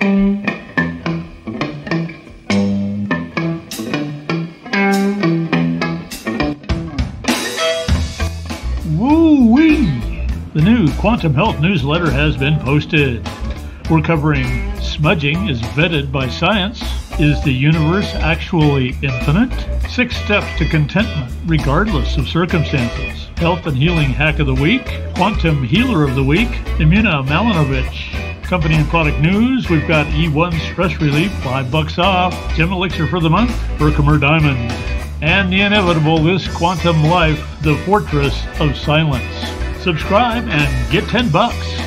Woo-wee! The new Quantum Health newsletter has been posted. We're covering smudging is vetted by science. Is the universe actually infinite? 6 steps to contentment regardless of circumstances. Health and healing hack of the week. Quantum healer of the week. Imuna Malinovich. Company and product news. We've got E1 stress relief, $5 off. Gem elixir for the month. Herkimer diamond. And the inevitable, this quantum life, the fortress of silence. Subscribe and get $10.